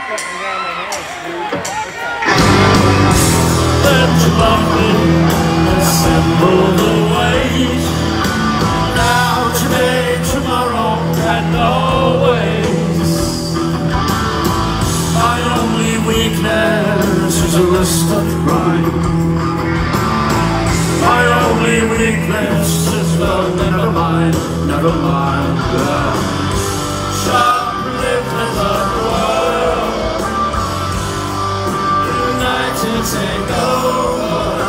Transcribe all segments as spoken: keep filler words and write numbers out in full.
Let your love assemble the waves. Now, today, tomorrow, and always. My only weakness is a list of crime. My only weakness is love. Never mind, never mind. Love. Shoplifters of the world, united take over.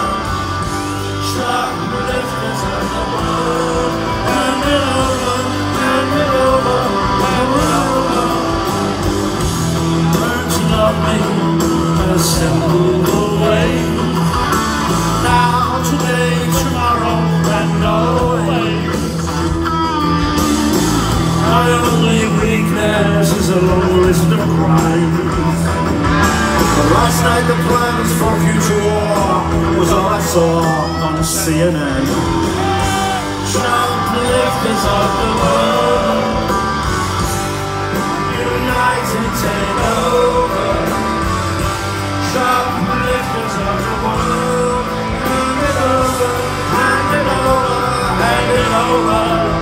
Shoplifters of the world, hand it over, hand it over, hand it over. Learn to love me, assemble the way. Now, today, tomorrow, and always. My only weakness is a long list of crimes. But last night the plans for future war was all I saw on C N N. Shoplifters of the world, united take over. Shoplifters of the world, hand it over, hand it over, hand it over.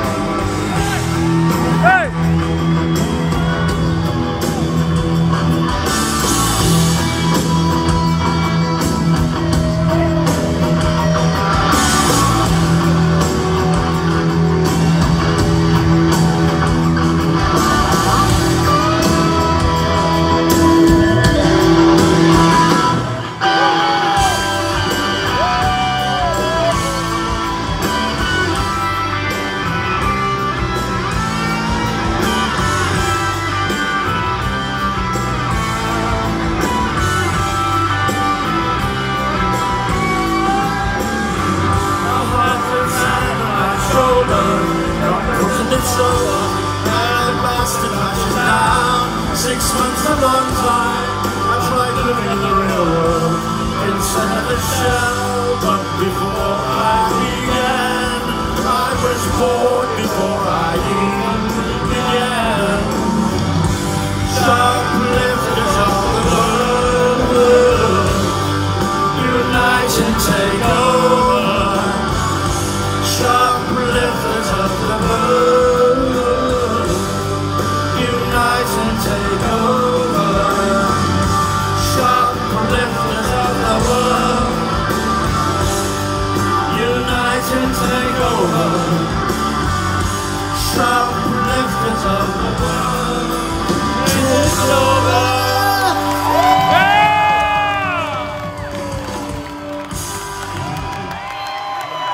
It's over, and bastard marches down. Six months a long time.